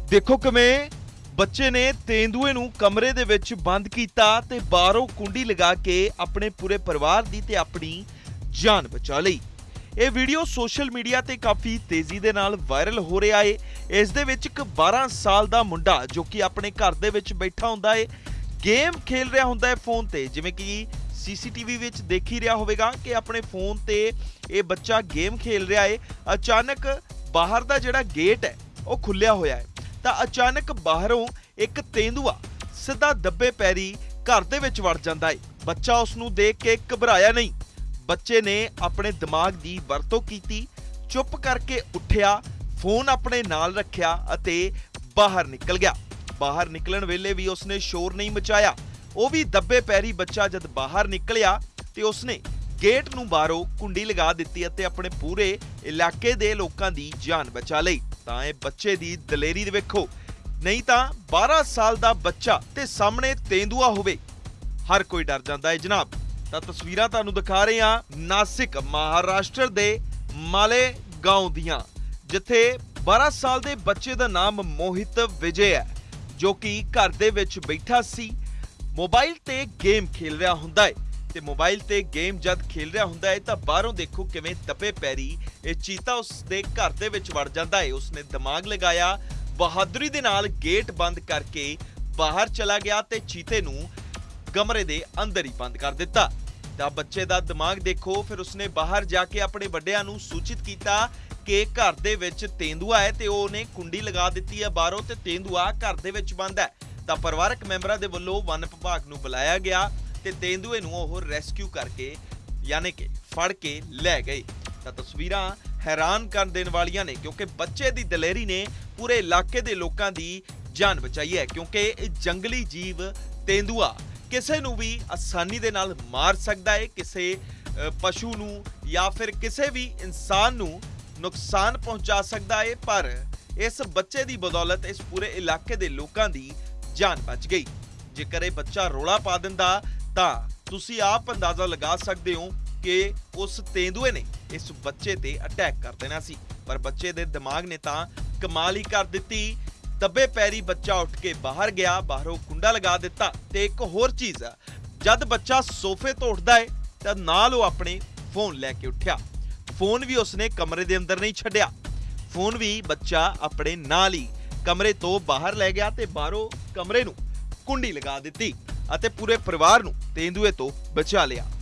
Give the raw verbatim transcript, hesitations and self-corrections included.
देखो किवें बच्चे ने तेंदुए नूं कमरे दे विच बंद कीता ते बाहरों कुंडी लगा के अपने पूरे परिवार दी ते अपनी जान बचा लई। ਇਹ ਵੀਡੀਓ ਸੋਸ਼ਲ ਮੀਡੀਆ ਤੇ ਕਾਫੀ ਤੇਜ਼ੀ ਦੇ ਨਾਲ ਵਾਇਰਲ ਹੋ ਰਿਹਾ ਏ। ਇਸ ਦੇ ਵਿੱਚ ਇੱਕ ਬਾਰਾਂ ਸਾਲ ਦਾ ਮੁੰਡਾ ਜੋ ਕਿ ਆਪਣੇ ਘਰ ਦੇ ਵਿੱਚ ਬੈਠਾ ਹੁੰਦਾ ਏ, ਗੇਮ ਖੇਲ ਰਿਹਾ ਹੁੰਦਾ ਹੈ ਫੋਨ ਤੇ, ਜਿਵੇਂ ਕਿ ਸੀਸੀਟੀਵੀ ਵਿੱਚ ਦੇਖ ਹੀ ਰਿਹਾ ਹੋਵੇਗਾ ਕਿ ਆਪਣੇ ਫੋਨ ਤੇ ਇਹ ਬੱਚਾ ਗੇਮ ਖੇਲ ਰਿਹਾ ਏ। ਅਚਾਨਕ ਬਾਹਰ ਦਾ ਜਿਹੜਾ ਗੇਟ ਹੈ ਉਹ ਖੁੱਲਿਆ ਹੋਇਆ ਹੈ ਤਾਂ ਅਚਾਨਕ ਬਾਹਰੋਂ ਇੱਕ ਤੇਂਦੂਆ ਸਿੱਧਾ ਦੱਬੇ ਪੈਰੀ ਘਰ ਦੇ ਵਿੱਚ ਵੜ ਜਾਂਦਾ ਏ। ਬੱਚਾ ਉਸ ਨੂੰ ਦੇਖ ਕੇ ਘਬਰਾਇਆ ਨਹੀਂ, ਬੱਚੇ ਨੇ ਆਪਣੇ ਦਿਮਾਗ ਦੀ ਵਰਤੋਂ ਕੀਤੀ, ਚੁੱਪ ਕਰਕੇ ਉੱਠਿਆ, ਫੋਨ ਆਪਣੇ ਨਾਲ ਰੱਖਿਆ ਅਤੇ ਬਾਹਰ ਨਿਕਲ ਗਿਆ। ਬਾਹਰ ਨਿਕਲਣ ਵੇਲੇ ਵੀ ਉਸਨੇ ਸ਼ੋਰ ਨਹੀਂ ਮਚਾਇਆ। ਉਹ ਵੀ ਦੱਬੇ ਪੈਰੀ ਬੱਚਾ ਜਦ ਬਾਹਰ ਨਿਕਲਿਆ ਤੇ ਉਸਨੇ ਗੇਟ ਨੂੰ ਬਾਹਰੋਂ ਕੁੰਡੀ ਲਗਾ ਦਿੱਤੀ ਅਤੇ ਆਪਣੇ ਪੂਰੇ ਇਲਾਕੇ ਦੇ ਲੋਕਾਂ ਦੀ ਜਾਨ ਬਚਾ ਲਈ। ਤਾਂ ਇਹ ਬੱਚੇ ਦੀ ਦਲੇਰੀ ਵੇਖੋ, ਨਹੀਂ ਤਾਂ ਬਾਰਾਂ ਸਾਲ ਦਾ ਬੱਚਾ ਤੇ ਸਾਹਮਣੇ ਤੇਂਦੂਆ ਹੋਵੇ, ਹਰ ਕੋਈ ਡਰ ਜਾਂਦਾ ਹੈ ਜਨਾਬ। ਤਾਂ ਤਸਵੀਰਾਂ ਤੁਹਾਨੂੰ ਦਿਖਾ ਰਹੇ ਹਾਂ ਨਾਸਿਕ ਮਹਾਰਾਸ਼ਟਰ ਦੇ ਮਾਲੇਗਾਂव ਦੀਆਂ, ਜਿੱਥੇ ਬਾਰਾਂ ਸਾਲ ਦੇ ਬੱਚੇ ਦਾ ਨਾਮ ਮੋਹਿਤ ਵਿਜੇ ਹੈ, ਜੋ ਕਿ ਘਰ ਦੇ ਵਿੱਚ ਬੈਠਾ ਸੀ, ਮੋਬਾਈਲ ਤੇ ਗੇਮ ਖੇਲ ਰਿਹਾ ਹੁੰਦਾ ਹੈ। ਤੇ ਮੋਬਾਈਲ ਤੇ ਗੇਮ ਜਦ ਖੇਲ ਰਿਹਾ ਹੁੰਦਾ ਹੈ ਤਾਂ ਬਾਹਰੋਂ ਦੇਖੋ ਕਿਵੇਂ ਦੱਬੇ ਪੈਰੀ ਇਹ ਚੀਤਾ ਉਸ ਦੇ ਘਰ ਦੇ ਵਿੱਚ ਵੜ ਜਾਂਦਾ ਹੈ। ਉਸਨੇ ਦਿਮਾਗ ਲਗਾਇਆ, ਬਹਾਦਰੀ ਦੇ ਨਾਲ ਗੇਟ ਬੰਦ ਕਰਕੇ ਬਾਹਰ ਚਲਾ ਗਿਆ ਤੇ ਚੀਤੇ ਨੂੰ ਕਮਰੇ ਦੇ ਅੰਦਰ ਹੀ ਬੰਦ ਕਰ ਦਿੱਤਾ। ਤਾਂ ਬੱਚੇ ਦਾ ਦਿਮਾਗ ਦੇਖੋ, ਫਿਰ ਉਸਨੇ ਬਾਹਰ ਜਾ ਕੇ ਆਪਣੇ ਵੱਡਿਆਂ ਨੂੰ ਸੂਚਿਤ ਕੀਤਾ ਕਿ ਘਰ ਦੇ ਵਿੱਚ ਤੇਂਦੂਆ ਹੈ ਤੇ ਉਹਨੇ ਕੁੰਡੀ ਲਗਾ ਦਿੱਤੀ ਹੈ ਬਾਹਰੋਂ ਤੇ ਤੇਂਦੂਆ ਘਰ ਦੇ ਵਿੱਚ ਬੰਦ ਹੈ। ਤਾਂ ਪਰਿਵਾਰਕ ਮੈਂਬਰਾਂ ਦੇ ਵੱਲੋਂ ਵਨ ਵਿਭਾਗ ਨੂੰ ਬੁਲਾਇਆ ਗਿਆ ਤੇ ਤੇਂਦੂਏ ਨੂੰ ਉਹ ਰੈਸਕਿਊ ਕਰਕੇ ਯਾਨੀ ਕਿ ਫੜ ਕੇ ਲੈ ਗਏ। ਤਾਂ ਤਸਵੀਰਾਂ ਹੈਰਾਨ ਕਰ ਦੇਣ ਵਾਲੀਆਂ ਨੇ, ਕਿਉਂਕਿ ਬੱਚੇ ਦੀ ਦਲੇਰੀ ਨੇ ਪੂਰੇ ਇਲਾਕੇ ਦੇ ਲੋਕਾਂ ਦੀ ਜਾਨ ਬਚਾਈ ਹੈ। ਕਿਉਂਕਿ ਇਹ ਜੰਗਲੀ ਜੀਵ ਤੇਂਦੂਆ ਕਿਸੇ ਨੂੰ ਵੀ ਆਸਾਨੀ ਦੇ ਨਾਲ ਮਾਰ ਸਕਦਾ ਹੈ, ਕਿਸੇ ਪਸ਼ੂ ਨੂੰ ਜਾਂ ਫਿਰ ਕਿਸੇ ਵੀ ਇਨਸਾਨ ਨੂੰ ਨੁਕਸਾਨ ਪਹੁੰਚਾ ਸਕਦਾ ਹੈ। ਪਰ ਇਸ ਬੱਚੇ ਦੀ ਬਦੌਲਤ ਇਸ ਪੂਰੇ ਇਲਾਕੇ ਦੇ ਲੋਕਾਂ ਦੀ ਜਾਨ ਬਚ ਗਈ। ਜੇਕਰ ਇਹ ਬੱਚਾ ਰੋਲਾ ਪਾ ਦਿੰਦਾ ਤਾਂ ਤੁਸੀਂ ਆਪ ਅੰਦਾਜ਼ਾ ਲਗਾ ਸਕਦੇ ਹੋ ਕਿ ਉਸ ਤੇਂਦੂਏ ਨੇ ਇਸ ਬੱਚੇ ਤੇ ਅਟੈਕ ਕਰ ਦੇਣਾ ਸੀ। ਪਰ ਬੱਚੇ ਦੇ ਦਿਮਾਗ ਨੇ ਤਾਂ ਕਮਾਲ ਹੀ ਕਰ ਦਿੱਤੀ। ਦੱਬੇ ਪੈਰੀ ਬੱਚਾ ਉੱਠ ਕੇ ਬਾਹਰ ਗਿਆ, ਬਾਹਰੋਂ ਕੁੰਡਾ ਲਗਾ ਦਿੱਤਾ। ਤੇ ਇੱਕ ਹੋਰ ਚੀਜ਼ ਆ, ਜਦ ਬੱਚਾ ਸੋਫੇ ਤੋਂ ਉੱਠਦਾ ਹੈ ਤਾਂ ਨਾਲ ਉਹ ਆਪਣੇ ਫੋਨ ਲੈ ਕੇ ਉੱਠਿਆ। ਫੋਨ ਵੀ ਉਸਨੇ ਕਮਰੇ ਦੇ ਅੰਦਰ ਨਹੀਂ ਛੱਡਿਆ, ਫੋਨ ਵੀ ਬੱਚਾ ਆਪਣੇ ਨਾਲ ਹੀ ਕਮਰੇ ਤੋਂ ਬਾਹਰ ਲੈ ਗਿਆ ਤੇ ਬਾਹਰੋਂ ਕਮਰੇ ਨੂੰ ਕੁੰਡੀ ਲਗਾ ਦਿੱਤੀ ਅਤੇ ਪੂਰੇ ਪਰਿਵਾਰ ਨੂੰ ਤੇਂਦੂਏ ਤੋਂ ਬਚਾ ਲਿਆ।